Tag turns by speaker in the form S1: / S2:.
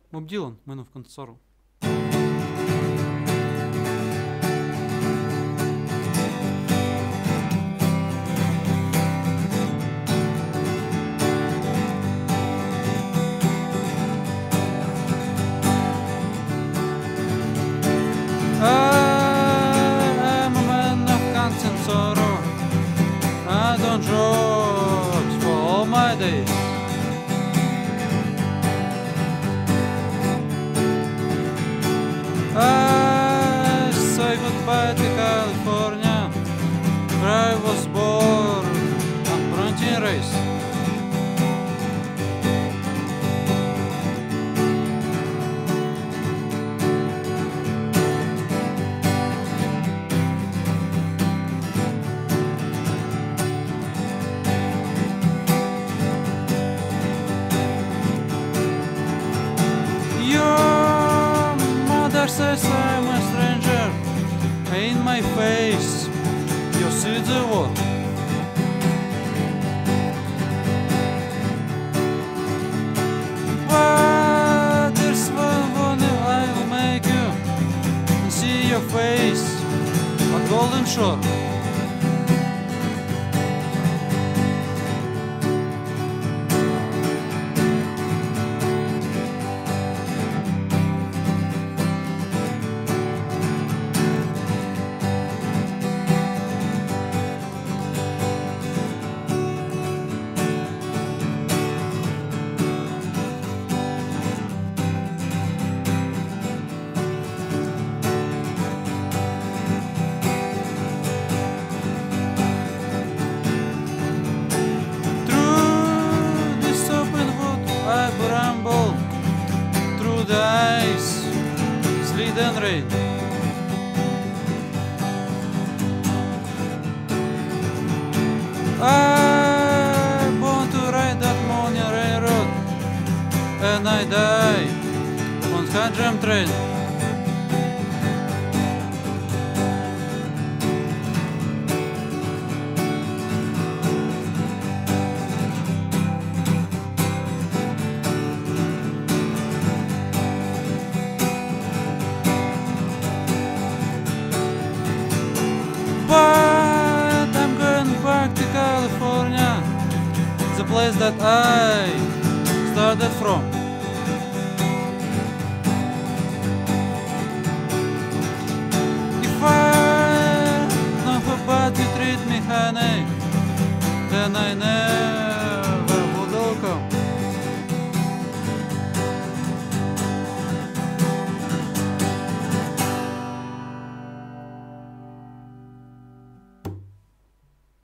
S1: Bob Dylan, Man of Constant Sorrow.
S2: I am a man of constant sorrow. I don't drugs for all my days. I say goodbye to California, where I was born and born and raised. Your mother says I'm a stranger. In my face, you see the word. But there's one wonder I will make you and see your face at Golden Shore. The ice, sleet and rain. I born to ride that morning railroad, and I die on high jump train. But I'm going back to California, the place that I started from.